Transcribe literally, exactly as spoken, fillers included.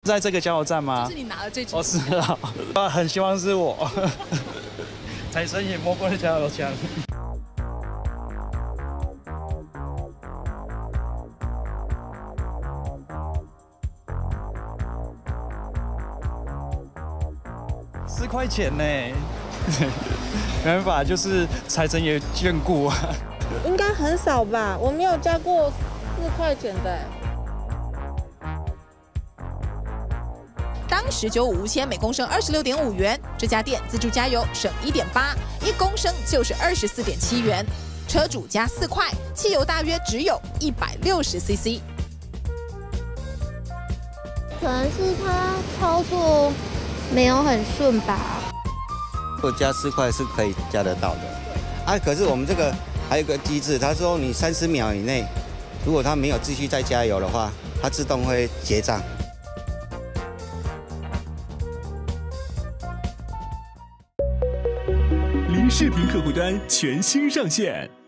在这个加油站吗？ 就是你拿了这支。 哦，是啊，啊，很希望是我。财神爷摸过的加油枪。四块钱呢，没办法，就是财神爷眷顾啊。 应该很少吧，我没有加过四块钱的。 当十九五无铅每公升二十六点五元，这家店自助加油省一点八，一公升就是二十四点七元。车主加四块，汽油大约只有一百六十 C C。 可能是他操作没有很顺吧。 如果加四块是可以加得到的，啊，可是我们这个还有一个机制，他说你三十秒以内，如果他没有继续再加油的话，它自动会结账。 零视频客户端全新上线。